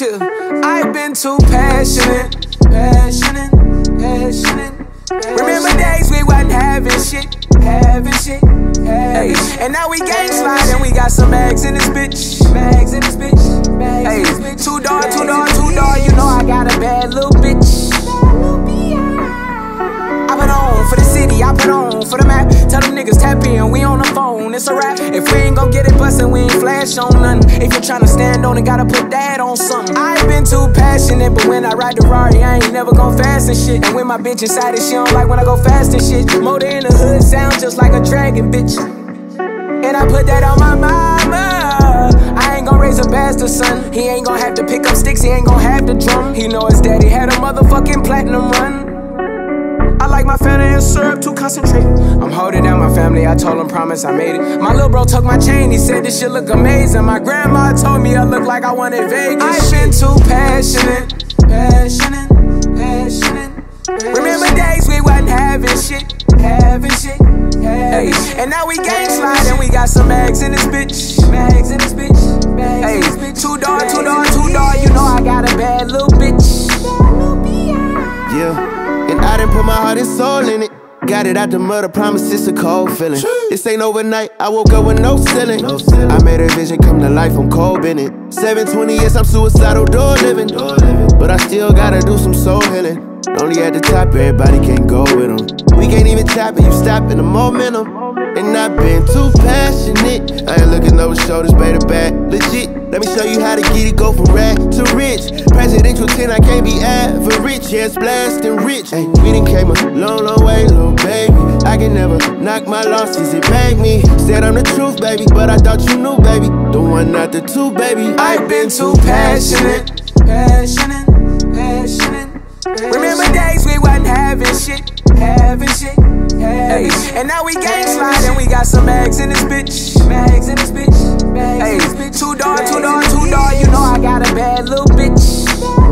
Chill. I've been too passionate. Remember days we wasn't having shit. Ay, and now we gang sliding, we got some bags in this bitch. Ay, two door, you know I got a bad little bitch. I put on for the city, I put on for the map. Tell them niggas tap in, we on the phone, it's a wrap. If we ain't gon' get it bustin', we ain't flash on nothing. If you're tryna stand on it, gotta put that on something. I've been too passionate, but when I ride the Rari, I ain't never gon' fast and shit. And when my bitch inside it, she don't like when I go fast and shit. Motor in the hood sound just like a dragon, bitch. And I put that on my mama. I ain't gon' raise a bastard son. He ain't gon' have to pick up sticks, he ain't gon' have to drum. He know his daddy had a motherfucking platinum run. I like my Fanta and syrup too concentrated. I'm holding down my family, I told him promise I made it. My little bro took my chain, he said this shit look amazing. My grandma told me I look like I wanted Vegas. I've been too passionate. Remember days we wasn't having shit. Ay, and now we gang sliding, we got some bags in this bitch. Ay, two door, you know I got a bad little bitch. Yeah. And I done put my heart and soul in it. Got it out the mud, I promise it's a cold feeling. This ain't overnight, I woke up with no ceiling. I made a vision come to life, I'm cold in it. 720 years, I'm suicidal, door living. But I still gotta do some soul healing. Only at the top, everybody can't go with them. We can't even tap it, you stopping the momentum. And I've been too passionate. I ain't looking over shoulders, baby, bad. Legit, let me show you how to get it, go from rag to rich. Presidential 10, I can't be average. Yeah, it's blasting rich. Hey, we done came a long, long way, little baby. I can never knock my losses, it made me. Said I'm the truth, baby, but I thought you knew, baby. The one, not the two, baby. I've been too passionate. Remember days we wasn't having shit. Ay, and now we gang sliding, we got some bags in this bitch. Ay, two door, you know I got a bad little bitch.